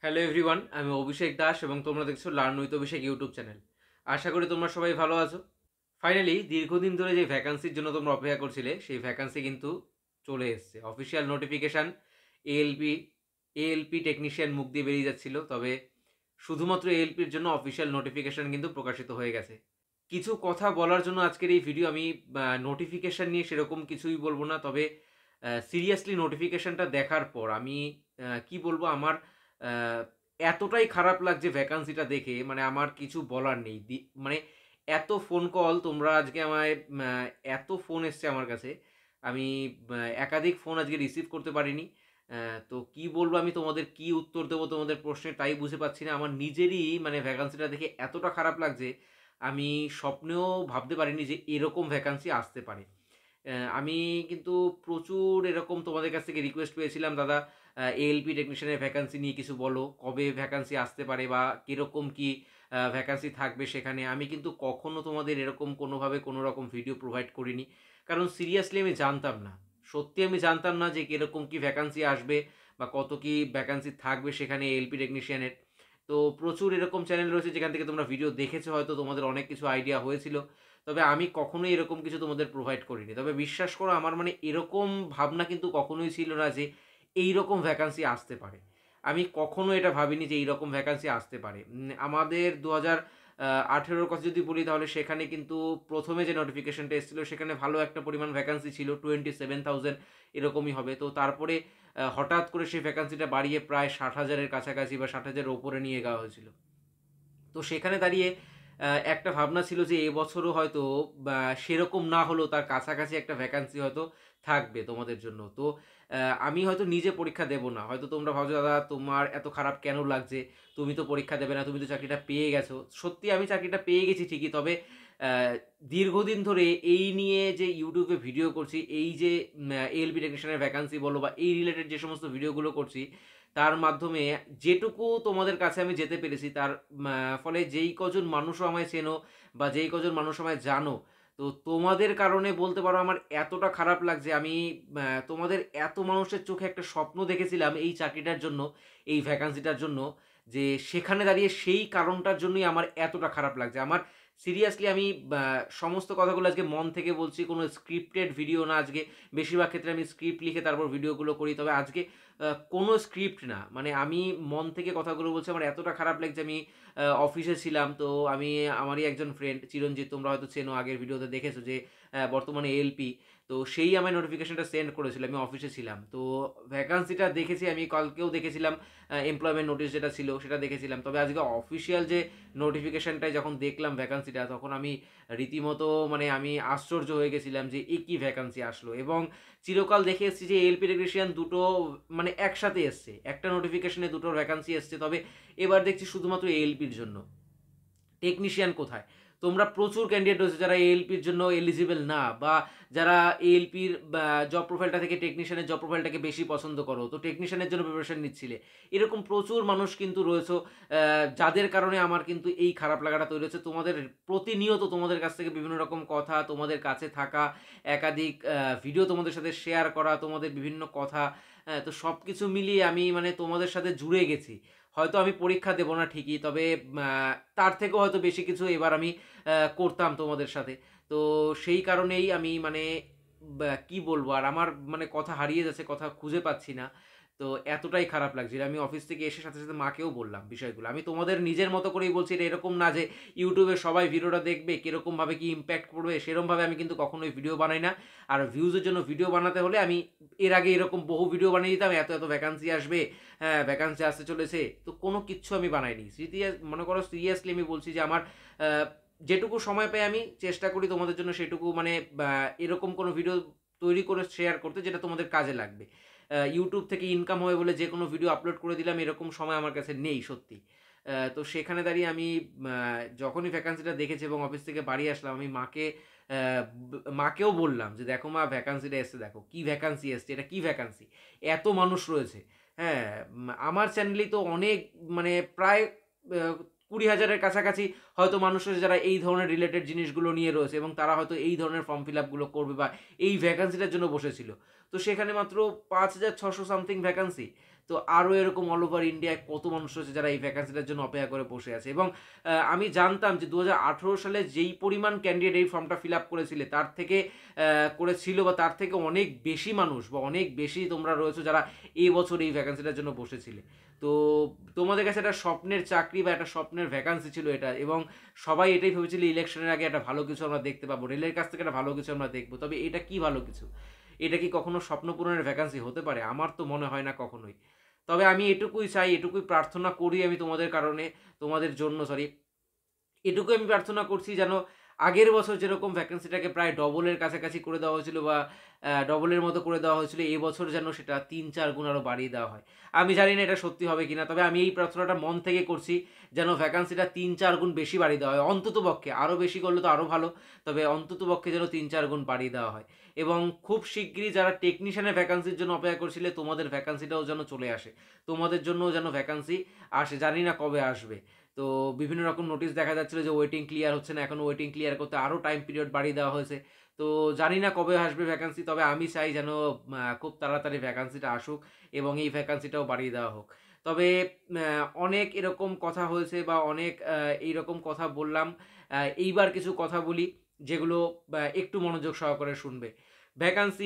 Hello everyone, আমি অভিষেক দাস এবং তোমরা দেখছো learn with Abhishek YouTube channel. আশা করি তোমরা সবাই ভালো আছো। ফাইনালি দীর্ঘদিন ধরে যে ভ্যাকান্সির জন্য তোমরা অপেক্ষা করছিলে সেই ভ্যাকান্সি কিন্তু চলে এসেছে। Official notification ALP ALP technician মুখ দিয়ে বেরিয়ে যাচ্ছিল, তবে শুধুমাত্র এএলপির জন্য অফিসিয়াল নোটিফিকেশান কিন্তু প্রকাশিত হয়ে গেছে। কিছু কথা বলার জন্য আজকের এই ভিডিও। আমি নোটিফিকেশান নিয়ে সেরকম কিছুই বলবো না, তবে সিরিয়াসলি নোটিফিকেশানটা দেখার পর আমি কি বলবো, আমার আহ, এতটাই খারাপ লাগছে ভ্যাকান্সিটা দেখে, মানে আমার কিছু বলার নেই। মানে এত ফোন কল তোমরা আজকে আমায় এত ফোন এসছে আমার কাছে। আমি একাধিক ফোন আজকে রিসিভ করতে পারিনি। তো কি বলবো, আমি তোমাদের কি উত্তর দেবো তোমাদের প্রশ্নে তাই বুঝে পাচ্ছি না। আমার নিজেরই মানে ভ্যাকান্সিটা দেখে এতটা খারাপ লাগছে, আমি স্বপ্নেও ভাবতে পারিনি যে এরকম ভ্যাকান্সি আসতে পারে। আমি কিন্তু প্রচুর এরকম তোমাদের কাছ থেকে রিকোয়েস্ট পেয়েছিলাম, দাদা এএলপি টেকনিশিয়ানের ভ্যাকান্সি নিয়ে কিছু বলো, কবে ভ্যাকান্সি আসতে পারে বা কীরকম কি ভ্যাকান্সি থাকবে সেখানে। আমি কিন্তু কখনো তোমাদের এরকম কোনোভাবে কোনো রকম ভিডিও প্রোভাইড করিনি, কারণ সিরিয়াসলি আমি জানতাম না। সত্যি আমি জানতাম না যে কীরকম কি ভ্যাকান্সি আসবে বা কত কি ভ্যাকান্সি থাকবে সেখানে এএলপি টেকনিশিয়ানের। তো প্রচুর এরকম চ্যানেল রয়েছে যেখান থেকে তোমরা ভিডিও দেখেছো, হয়তো তোমাদের অনেক কিছু আইডিয়া হয়েছিল, তবে আমি কখনোই এরকম কিছু তোমাদের প্রোভাইড করিনি। তবে বিশ্বাস করো, আমার মানে এরকম ভাবনা কিন্তু কখনোই ছিল না যে এই রকম ভ্যাকান্সি আসতে পারে। আমি কখনো এটা ভাবিনি যে এই রকম ভ্যাকান্সি আসতে পারে। আমাদের 2018-র কথা যদি বলি, তাহলে সেখানে কিন্তু প্রথমে যে নোটিফিকেশনটা এসেছিল সেখানে ভালো একটা পরিমাণ ভ্যাকান্সি ছিল, 27,000 এরকমই হবে। তো তারপরে হঠাৎ করে সেই ভ্যাকান্সিটা বাড়িয়ে প্রায় 60,000-এর কাছাকাছি বা 60,000-এর ওপরে নিয়ে যাওয়া হয়েছিল। তো সেখানে দাঁড়িয়ে একটা ভাবনা ছিল যে এবছরও হয়তো বা সেরকম না হলেও তার কাছাকাছি একটা ভ্যাকান্সি হয়তো থাকবে তোমাদের জন্য। তো আমি হয়তো নিজে পরীক্ষা দেব না। হয়তো তোমরা ভাবছো, দাদা তোমার এত খারাপ কেন লাগছে? তুমি তো পরীক্ষা দেবে না, তুমি তো চাকরিটা পেয়ে গেছো। সত্যি আমি চাকরিটা পেয়ে গেছি ঠিকই, তবে আ দীর্ঘদিন ধরে এই নিয়ে যে ইউটিউবে ভিডিও করছি, এই যে এএলপি টেকনিশিয়ানের ভ্যাকান্সি বলো বা এই রিলেটেড যে সমস্ত ভিডিওগুলো করছি, তার মাধ্যমে যেটুকু তোমাদের কাছে আমি যেতে পেরেছি, তার ফলে যেই কজন মানুষও আমায় চেনো বা যেই কজন মানুষ আমায় জানো, তো তোমাদের কারণে বলতে পারো আমার এতটা খারাপ লাগছে। আমি তোমাদের এত মানুষের চোখে একটা স্বপ্ন দেখেছিলাম এই চাকরিটার জন্য, এই ভ্যাকান্সিটার জন্য, যে সেখানে দাঁড়িয়ে সেই কারণটার জন্যই আমার এতটা খারাপ লাগছে। আমার সিরিয়াসলি আমি সমস্ত কথাগুলো আজকে মন থেকে বলছি, কোনো স্ক্রিপ্টেড ভিডিও না আজকে। বেশিরভাগ ক্ষেত্রে আমি স্ক্রিপ্ট লিখে তারপর ভিডিওগুলো করি, তবে আজকে কোনো স্ক্রিপ্ট না, মানে আমি মন থেকে কথাগুলো বলছি। আমার এতটা খারাপ লাগছে। আমি অফিসে ছিলাম, তো আমি আমারই একজন ফ্রেন্ড চিরঞ্জিত, তোমরা হয়তো চেনো, আগের ভিডিওতে দেখেছো যে বর্তমানে এলপি। তো সেই আমার নোটিফিকেশনটা সেন্ড করেছিল, আমি অফিসে ছিলাম। তো ভ্যাকান্সিটা দেখেছি, আমি কালকেও দেখেছিলাম, এমপ্লয়মেন্ট নোটিশ যেটা ছিল সেটা দেখেছিলাম। তবে আজকে অফিসিয়াল যে নোটিফিকেশনটাই যখন দেখলাম ভ্যাকান্সিটা, তখন আমি রীতিমতো মানে আমি আশ্চর্য হয়ে গেছিলাম যে এ কী ভ্যাকান্সি আসলো। এবং চিরকাল দেখে এসেছি যে এলপি টেকনিশিয়ান দুটো মানে একসাথে এসছে, একটা নোটিফিকেশনে দুটোর ভ্যাকান্সি এসছে, তবে এবার দেখছি শুধুমাত্র এএলপির জন্য। টেকনিশিয়ান কোথায়? তোমরা প্রচুর ক্যান্ডিডেট রয়েছে যারা এএলপির জন্য এলিজিবল না, বা যারা এএলপির জব প্রোফাইলটা থেকে টেকনিশিয়ানের জব প্রোফাইলটাকে বেশি পছন্দ করো, তো টেকনিশিয়ানের জন্য প্রিপারেশন নিচ্ছিলে। এরকম প্রচুর মানুষ কিন্তু রয়েছে, যাদের কারণে আমার কিন্তু এই খারাপ লাগাটা তৈরি হচ্ছে। তোমাদের প্রতিনিয়ত তোমাদের কাছ থেকে বিভিন্ন রকম কথা, তোমাদের কাছে থাকা একাধিক ভিডিও তোমাদের সাথে শেয়ার করা, তোমাদের বিভিন্ন কথা, তো সব কিছু মিলিয়ে আমি মানে তোমাদের সাথে জুড়ে গেছি। হয়তো আমি পরীক্ষা দেবো না ঠিকই, তবে তার থেকেও হয়তো বেশি কিছু এবার আমি করতাম তোমাদের সাথে। তো সেই কারণেই আমি মানে কি বলবো, আর আমার মানে কথা হারিয়ে যাচ্ছে, কথা খুঁজে পাচ্ছি না। তো এতটাই খারাপ লাগছিল, আমি অফিস থেকে এসে সাথে সাথে মাকেও বললাম বিষয়গুলো। আমি তোমাদের নিজের মতো করেই বলছি, এটা এরকম না যে ইউটিউবে সবাই ভিডিওটা দেখবে, কীরকমভাবে কি ইম্প্যাক্ট পড়বে সেরকমভাবে আমি কিন্তু কখনোই ভিডিও বানাই না। আর ভিউজের জন্য ভিডিও বানাতে হলে আমি এর আগে এরকম বহু ভিডিও বানিয়ে দিতাম, এত এত ভ্যাকান্সি আসবে, হ্যাঁ ভ্যাকান্সি আসতে চলেছে, তো কোনো কিচ্ছু আমি বানাইনি। মনে করো সিরিয়াসলি আমি বলছি যে আমার যেটুকু সময় পাই আমি চেষ্টা করি তোমাদের জন্য সেটুকু মানে এরকম কোনো ভিডিও তৈরি করে শেয়ার করতে যেটা তোমাদের কাজে লাগবে। ইউটিউব থেকে ইনকাম হবে বলে যে কোনো ভিডিও আপলোড করে দিলাম এরকম সময় আমার কাছে নেই সত্যি। তো সেখানে দাঁড়িয়ে আমি যখনই ভ্যাকান্সিটা দেখেছি এবং অফিস থেকে বাড়ি আসলাম, আমি মাকেও বললাম যে দেখো মা, ভ্যাকান্সিটা এসছে, দেখো কি ভ্যাকান্সি এসছে, এটা কি ভ্যাকান্সি, এত মানুষ রয়েছে। হ্যাঁ, আমার চ্যানেলেই তো অনেক মানে প্রায় 20,000-এর কাছাকাছি হয়তো মানুষ রয়েছে যারা এই ধরনের রিলেটেড জিনিসগুলো নিয়ে রয়েছে, এবং তারা হয়তো এই ধরনের ফর্ম ফিল আপগুলো করবে বা এই ভ্যাকান্সিটার জন্য বসেছিল। তো সেখানে মাত্র 5,600 সামথিং ভ্যাকান্সি। তো আরও এরকম অল ওভার ইন্ডিয়ায় কত মানুষ রয়েছে যারা এই ভ্যাকান্সিটার জন্য অপেক্ষা করে বসে আছে। এবং আমি জানতাম যে 2018 সালে যেই পরিমাণ ক্যান্ডিডেট এই ফর্মটা ফিল আপ করেছিলে তার থেকে করেছিল বা তার থেকে অনেক বেশি মানুষ বা অনেক বেশি তোমরা রয়েছো যারা এই বছর এই ভ্যাকান্সিটার জন্য বসেছিলে। তো তোমাদের কাছে একটা স্বপ্নের চাকরি বা একটা স্বপ্নের ভ্যাকান্সি ছিল এটা, এবং সবাই এটাই ভেবেছিল ইলেকশনের আগে একটা ভালো কিছু আমরা দেখতে পাবো, রেলের কাছ থেকে একটা ভালো কিছু আমরা দেখবো। তবে এটা কি ভালো কিছু? এটা কি কখনো স্বপ্ন পূরণের ভ্যাকান্সি হতে পারে? আমার তো মনে হয় না কখনোই। তবে আমি এটুকুই চাই, এটুকুই প্রার্থনা করি আমি তোমাদের কারণে, তোমাদের জন্য সরি, এটুকু আমি প্রার্থনা করছি যেন আগের বছর যেরকম ভ্যাকেন্সিটাকে প্রায় ডবলের কাছাকাছি করে দেওয়া হয়েছিল বা ডবলের মতো করে দেওয়া হয়েছিল, এই বছর যেন সেটা 3-4 গুণ আরও বাড়িয়ে দেওয়া হয়। আমি জানি না এটা সত্যি হবে কিনা, তবে আমি এই প্রার্থনাটা মন থেকে করছি যেন ভ্যাকান্সিটা 3-4 গুণ বেশি বাড়িয়ে দেওয়া হয় অন্তত পক্ষে। আরও বেশি করলে তো আরও ভালো, তবে অন্তত পক্ষে যেন 3-4 গুণ বাড়িয়ে দেওয়া হয়। এবং খুব শিগগিরই যারা টেকনিশিয়ানের ভ্যাকান্সির জন্য অপেক্ষা করছিলে তোমাদের ভ্যাকান্সিটাও যেন চলে আসে, তোমাদের জন্যও যেন ভ্যাকান্সি আসে। জানি না কবে আসবে। তো বিভিন্ন রকম নোটিশ দেখা যাচ্ছিল যে ওয়েটিং ক্লিয়ার হচ্ছে না, এখন ওয়েটিং ক্লিয়ার করতে আরও টাইম পিরিয়ড বাড়িয়ে দেওয়া হয়েছে। তো জানি না কবে আসবে ভ্যাকান্সি, তবে আমি চাই যেন খুব তাড়াতাড়ি ভ্যাকান্সিটা আসুক এবং এই ভ্যাকান্সিটাও বাড়িয়ে দেওয়া হোক। তবে অনেক এরকম কথা হয়েছে বা অনেক এইরকম কথা বললাম, এইবার কিছু কথা বলি যেগুলো একটু মনোযোগ সহকারে শুনবে। ভ্যাকান্সি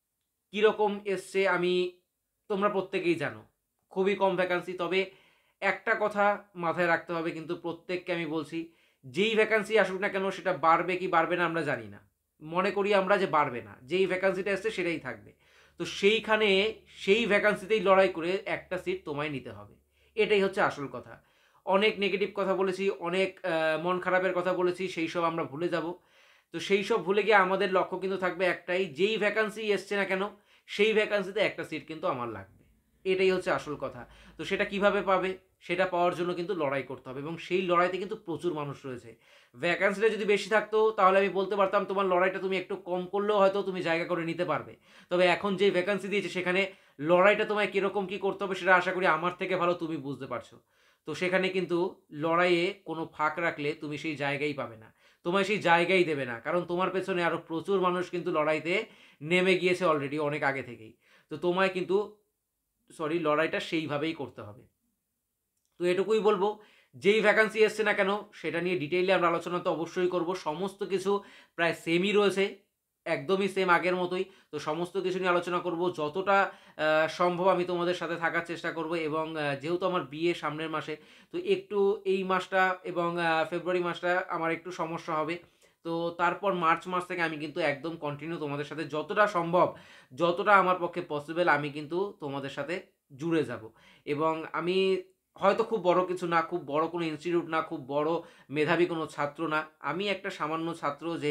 কীরকম এসছে আমি, তোমরা প্রত্যেকেই জানো, খুবই কম ভ্যাকান্সি। তবে একটা কথা মাথায় রাখতে হবে কিন্তু প্রত্যেককে আমি বলছি, যেই ভ্যাকান্সি আসুক না কেন সেটা বাড়বে কি বাড়বে না আমরা জানি না, মনে করি আমরা যে বাড়বে না, যেই ভ্যাকান্সিটা এসছে সেটাই থাকবে। তো সেইখানে সেই ভ্যাকান্সিতেই লড়াই করে একটা সিট তোমায় নিতে হবে, এটাই হচ্ছে আসল কথা। অনেক নেগেটিভ কথা বলেছি, অনেক মন খারাপের কথা বলেছি, সেই সব আমরা ভুলে যাব। তো সেই সব ভুলে গিয়ে আমাদের লক্ষ্য কিন্তু থাকবে একটাই, যেই ভ্যাকান্সি এসছে না কেন সেই ভ্যাকান্সিতে একটা সিট কিন্তু আমার লাগবে, এটাই হচ্ছে আসল কথা। তো সেটা কিভাবে পাবে? সেটা পাওয়ার জন্য কিন্তু লড়াই করতে হবে, এবং সেই লড়াইতে কিন্তু প্রচুর মানুষ রয়েছে। ভ্যাকান্সিটা যদি বেশি থাকতো তাহলে আমি বলতে পারতাম তোমার লড়াইটা তুমি একটু কম করলেও হয়তো তুমি জায়গা করে নিতে পারবে। তবে এখন যে ভ্যাকান্সি দিয়েছে সেখানে লড়াইটা তোমায় কীরকম কী করতে হবে সেটা আশা করি আমার থেকে ভালো তুমি বুঝতে পারছো। তো সেখানে কিন্তু লড়াইয়ে কোনো ফাঁক রাখলে তুমি সেই জায়গাই পাবে না, তোমায় সেই জায়গাই দেবে না, কারণ তোমার পেছনে আরও প্রচুর মানুষ কিন্তু লড়াইতে নেমে গিয়েছে অলরেডি অনেক আগে থেকেই। তো তোমায় কিন্তু লড়াইটা সেইভাবেই করতে হবে। তো এটুকুই বলবো, যেই ভ্যাকান্সি এসছে না কেন সেটা নিয়ে ডিটেইলে আমরা আলোচনা তো অবশ্যই করব। সমস্ত কিছু প্রায় সেমই রয়েছে, একদমই সেম আগের মতোই। তো সমস্ত কিছু নিয়ে আলোচনা করব, যতটা সম্ভব আমি তোমাদের সাথে থাকার চেষ্টা করব। এবং যেহেতু আমার বিয়ে সামনের মাসে, তো একটু এই মাসটা এবং ফেব্রুয়ারি মাসটা আমার একটু সমস্যা হবে। তো তারপর মার্চ মাস থেকে আমি কিন্তু একদম কন্টিনিউ তোমাদের সাথে যতটা সম্ভব, যতটা আমার পক্ষে পসিবল আমি কিন্তু তোমাদের সাথে জুড়ে যাব। এবং আমি হয়তো খুব বড় কিছু না, খুব বড় কোনো ইনস্টিটিউট না, খুব বড় মেধাবী কোনো ছাত্র না, আমি একটা সামান্য ছাত্র যে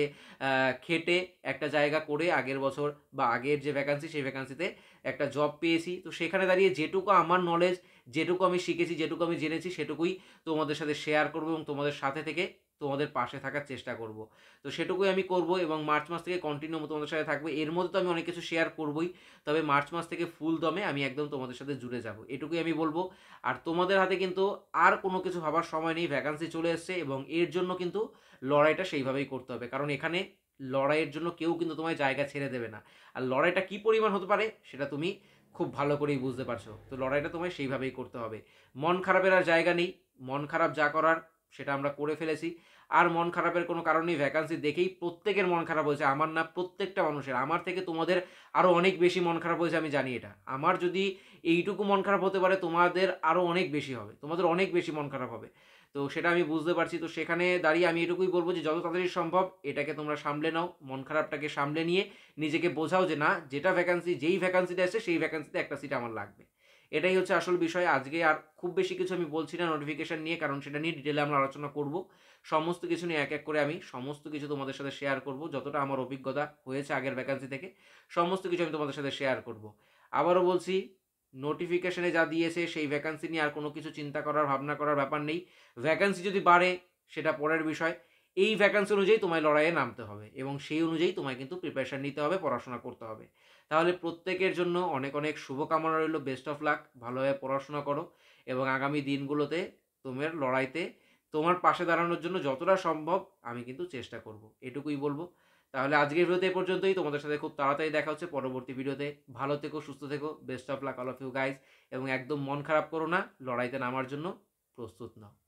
খেটে একটা জায়গা করে আগের বছর বা আগের যে ভ্যাকান্সি সেই ভ্যাকান্সিতে একটা জব পেয়েছি। তো সেখানে দাঁড়িয়ে যেটুকু আমার নলেজ, যেটুকু আমি শিখেছি, যেটুকু আমি জেনেছি সেটুকুই তোমাদের সাথে শেয়ার করব এবং তোমাদের সাথে থেকে তোমাদের পাশে থাকার চেষ্টা করব। তো সেটুকুই আমি করব এবং মার্চ মাস থেকে কন্টিনিউ তোমাদের সাথে থাকবো। এর মধ্যে তো আমি অনেক কিছু শেয়ার করবই, তবে মার্চ মাস থেকে ফুল দমে আমি একদম তোমাদের সাথে জুড়ে যাব, এটুকুই আমি বলবো। আর তোমাদের হাতে কিন্তু আর কোনো কিছু ভাবার সময় নেই, ভ্যাকান্সি চলে এসছে এবং এর জন্য কিন্তু লড়াইটা সেইভাবেই করতে হবে, কারণ এখানে লড়াইয়ের জন্য কেউ কিন্তু তোমায় জায়গা ছেড়ে দেবে না। আর লড়াইটা কী পরিমাণ হতে পারে সেটা তুমি খুব ভালো করেই বুঝতে পারছো। তো লড়াইটা তোমায় সেইভাবেই করতে হবে। মন খারাপের আর জায়গা নেই, মন খারাপ যা করার সেটা আমরা করে ফেলেছি। আর মন খারাপের কোনো কারণ নেই, ভ্যাকান্সি দেখেই প্রত্যেকের মন খারাপ হয়েছে, আমার না প্রত্যেকটা মানুষের। আমার থেকে তোমাদের আরও অনেক বেশি মন খারাপ হয়েছে আমি জানি এটা। আমার যদি এইটুকু মন খারাপ হতে পারে, তোমাদের আরও অনেক বেশি হবে, তোমাদের অনেক বেশি মন খারাপ হবে। তো সেটা আমি বুঝতে পারছি। তো সেখানে দাঁড়িয়ে আমি এটুকুই বলবো যে যত তাড়াতাড়ি সম্ভব এটাকে তোমরা সামলে নাও, মন খারাপটাকে সামলে নিয়ে নিজেকে বোঝাও যে না, যেটা ভ্যাকান্সি, যেই ভ্যাকান্সিটা এসছে সেই ভ্যাকান্সিতে একটা সিট আমার লাগবে। এটাই হচ্ছে আসল বিষয়। আজকে আর খুব বেশি কিছু আমি বলছি না নোটিফিকেশন নিয়ে, কারণ সেটা নিয়ে ডিটেলে আমরা আলোচনা করব। সমস্ত কিছু নিয়ে এক এক করে আমি সমস্ত কিছু তোমাদের সাথে শেয়ার করব, যতটা আমার অভিজ্ঞতা হয়েছে আগের ভ্যাকান্সি থেকে সমস্ত কিছু আমি তোমাদের সাথে শেয়ার করব। আবারও বলছি, নোটিফিকেশনে যা দিয়েছে সেই ভ্যাকান্সি নিয়ে আর কোনো কিছু চিন্তা করার, ভাবনা করার ব্যাপার নেই। ভ্যাকান্সি যদি বাড়ে সেটা পরের বিষয়, এই ভ্যাকান্সি অনুযায়ী তোমায় লড়াইয়ে নামতে হবে এবং সেই অনুযায়ী তোমায় কিন্তু প্রিপারেশান নিতে হবে, পড়াশোনা করতে হবে। তাহলে প্রত্যেকের জন্য অনেক অনেক শুভকামনা রইল, বেস্ট অফ লাক, ভালোভাবে পড়াশোনা করো এবং আগামী দিনগুলোতে তোমার লড়াইতে তোমার পাশে দাঁড়ানোর জন্য যতটা সম্ভব আমি কিন্তু চেষ্টা করব, এটুকুই বলবো। তাহলে আজকের ভিডিওতে এ পর্যন্তই। তোমাদের সাথে খুব তাড়াতাড়ি দেখা হচ্ছে পরবর্তী ভিডিওতে। ভালো থেকো, সুস্থ থেকো, best of luck all of you guys, এবং একদম মন খারাপ করো না, লড়াইতে নামার জন্য প্রস্তুত নাও।